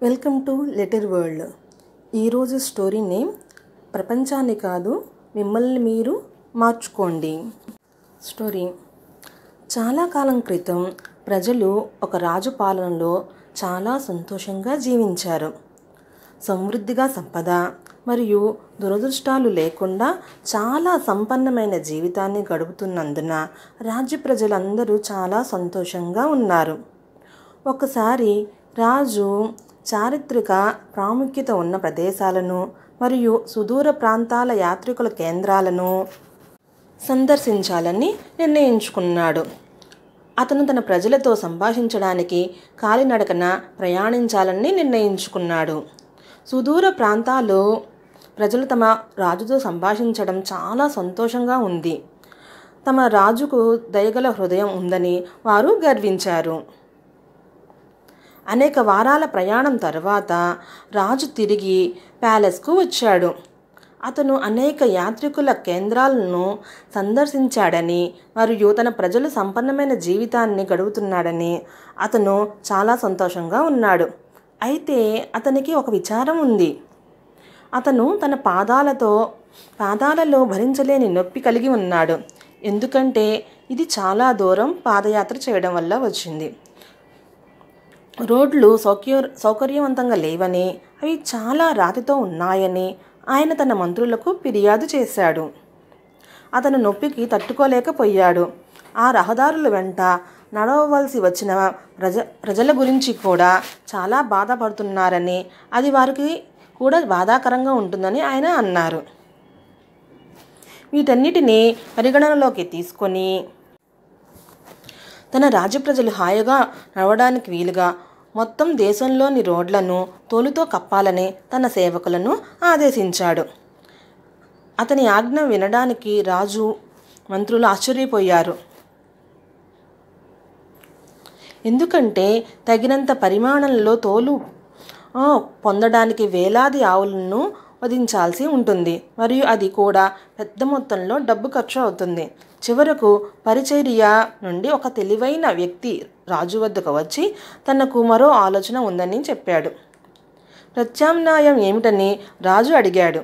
Welcome to little world. ఈరోజు story name ప్రపంచాన్ని కాదు మిమ్మల్ని మీరు మార్చుకోండి. స్టోరీ: చాలా కాలం క్రితం ప్రజలు ఒక రాజు పాలనలో చాలా సంతోషంగా జీవించారు. సమృద్ధిగా సంపద మరియు దురదృష్టాలు లేకుండా చాలా సంపన్నమైన జీవితాన్ని గడుపుతున్నందున రాజ్య ప్రజలందరూ చాలా సంతోషంగా ఉన్నారు. ఒకసారి రాజు చారిత్రక ప్రాముఖ్యత ఉన్న ప్రదేశాలను మరియు సుదూర ప్రాంతాల యాత్రికుల కేంద్రాలను సందర్శించాలని నిర్ణయించుకున్నాడు. అతను తన ప్రజలతో సంభాషించడానికి కాలినడకన ప్రయాణించాలని నిర్ణయించుకున్నాడు. సుదూర ప్రాంతాల్లో ప్రజలు తమ రాజుతో సంభాషించడం చాలా సంతోషంగా ఉంది. తమ రాజుకు దయగల హృదయం ఉందని వారు గర్వించారు. అనేక వారాల ప్రయాణం తర్వాత రాజు తిరిగి ప్యాలెస్కు వచ్చాడు. అతను అనేక యాత్రికుల కేంద్రాలను సందర్శించాడని మరియు తన ప్రజలు సంపన్నమైన జీవితాన్ని గడుపుతున్నాడని అతను చాలా సంతోషంగా ఉన్నాడు. అయితే అతనికి ఒక విచారం ఉంది. అతను తన పాదాలలో భరించలేని నొప్పి కలిగి ఉన్నాడు. ఎందుకంటే ఇది చాలా దూరం పాదయాత్ర చేయడం వల్ల వచ్చింది. రోడ్లు సౌకర్యవంతంగా లేవని, అవి చాలా రాతితో ఉన్నాయని ఆయన తన మంత్రులకు ఫిర్యాదు చేశాడు. అతను నొప్పికి తట్టుకోలేకపోయాడు. ఆ రహదారుల వెంట నడవవలసి వచ్చిన ప్రజల గురించి కూడా చాలా బాధపడుతున్నారని, అది వారికి కూడా బాధాకరంగా ఉంటుందని ఆయన అన్నారు. వీటన్నిటినీ పరిగణనలోకి తీసుకొని తన రాజ్య ప్రజలు హాయిగా నడవడానికి వీలుగా మొత్తం దేశంలోని రోడ్లను తోలుతో కప్పాలని తన సేవకులను ఆదేశించాడు. అతని ఆజ్ఞ వినడానికి రాజు మంత్రులు ఆశ్చర్యపోయారు. ఎందుకంటే తగినంత పరిమాణంలో తోలు పొందడానికి వేలాది ఆవులను వధించాల్సి ఉంటుంది మరియు అది కూడా పెద్ద మొత్తంలో డబ్బు ఖర్చు అవుతుంది. చివరకు పరిచర్య నుండి ఒక తెలివైన వ్యక్తి రాజు వద్దకు వచ్చి తనకు మరో ఆలోచన ఉందని చెప్పాడు. ప్రత్యామ్నాయం ఏమిటని రాజు అడిగాడు.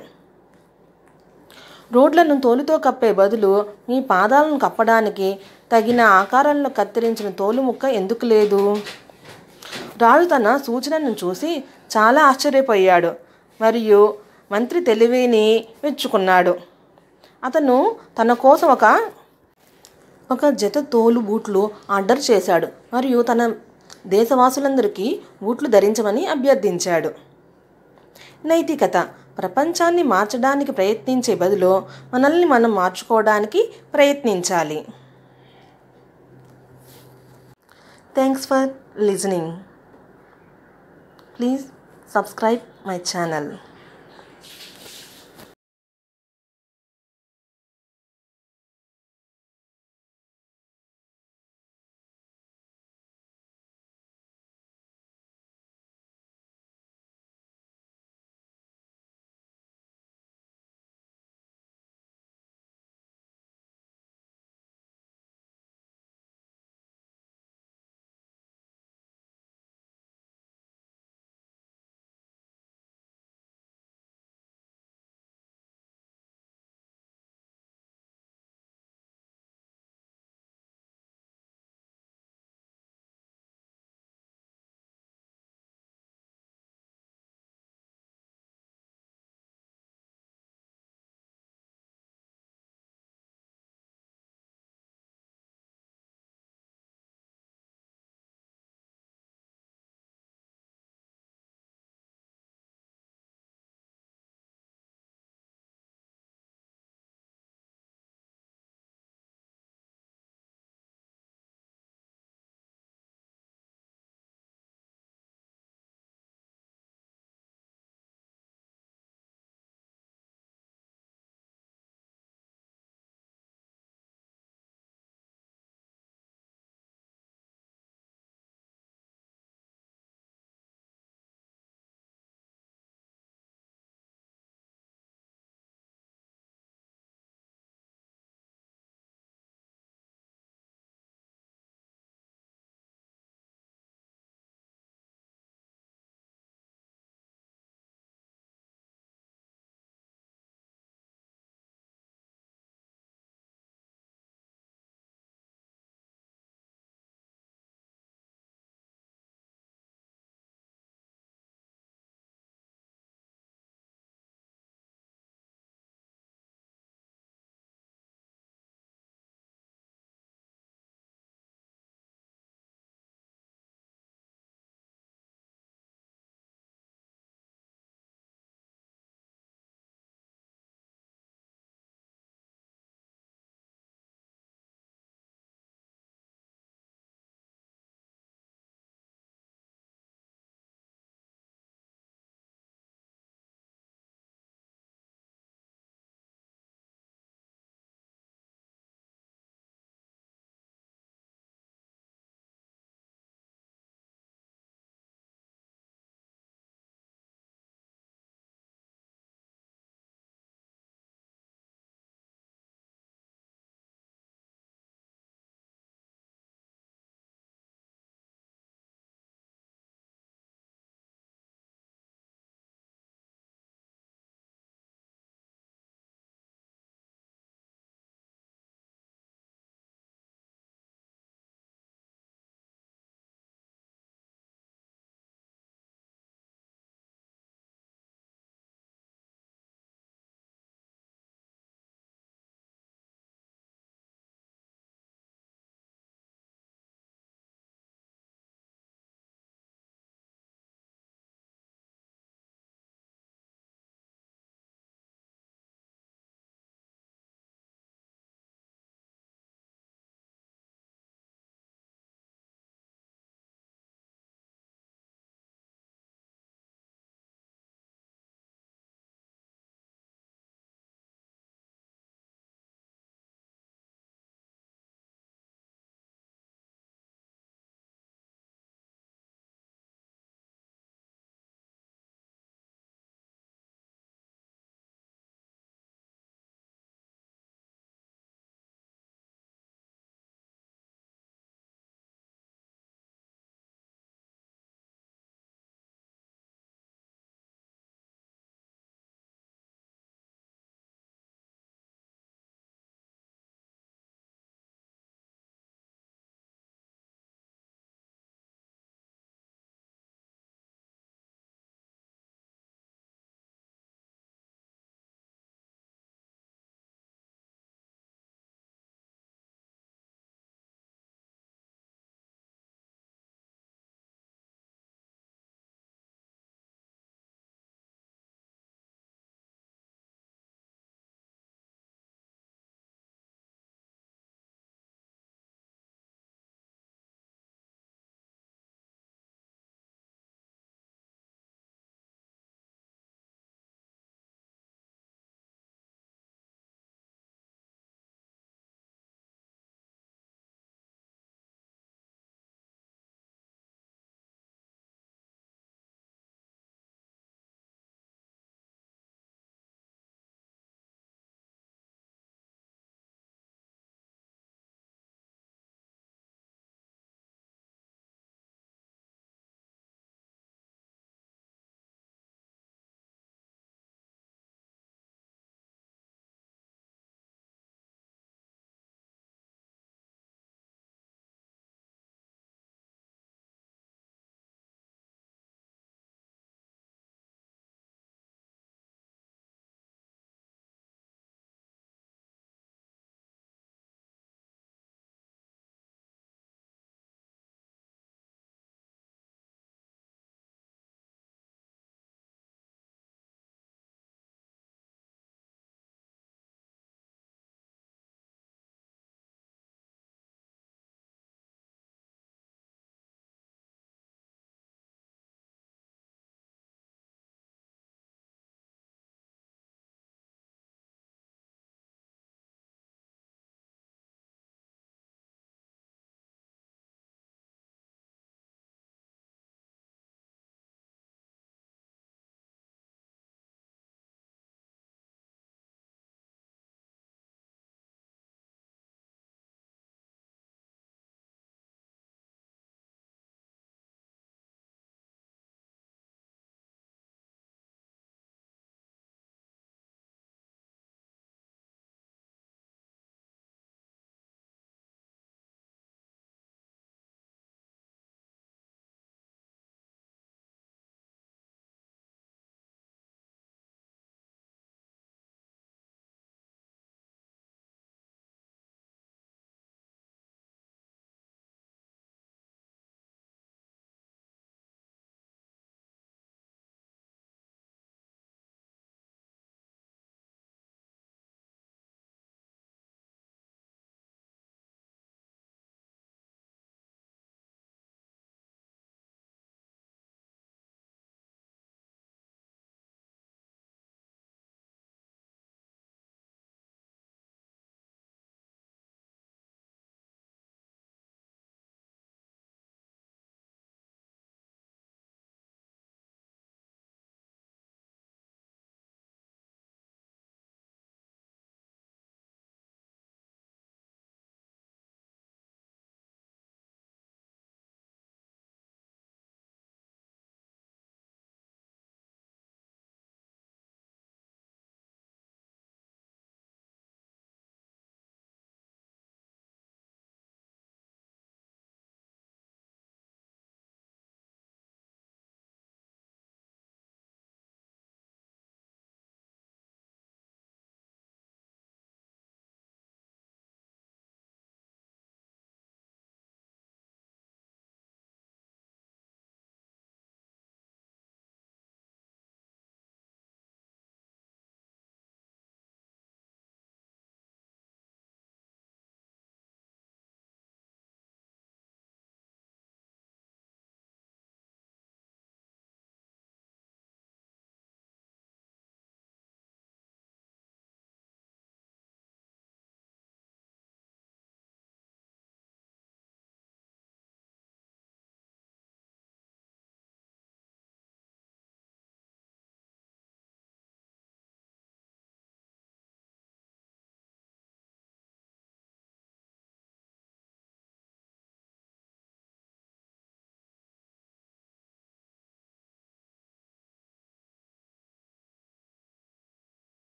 రోడ్లను తోలుతో కప్పే బదులు మీ పాదాలను కప్పడానికి తగిన ఆకారంలో కత్తిరించిన తోలు ముక్క ఎందుకు లేదు? రాజు తన సూచనను చూసి చాలా ఆశ్చర్యపోయాడు మరియు మంత్రి తెలివిని మెచ్చుకున్నాడు. అతను తన కోసం ఒక జత తోలు బూట్లు ఆర్డర్ చేశాడు మరియు తన దేశవాసులందరికీ బూట్లు ధరించమని అభ్యర్థించాడు. నైతికత: ప్రపంచాన్ని మార్చడానికి ప్రయత్నించే బదులు మనల్ని మనం మార్చుకోవడానికి ప్రయత్నించాలి. Thanks for listening. Please subscribe my channel.